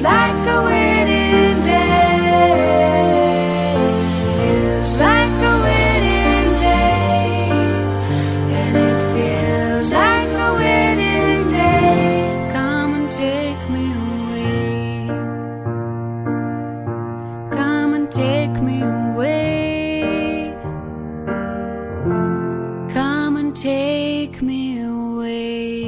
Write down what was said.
like a wedding day. Feels like a wedding day. And it feels like a wedding day. Come and take me away. Come and take me away. Come and take me away.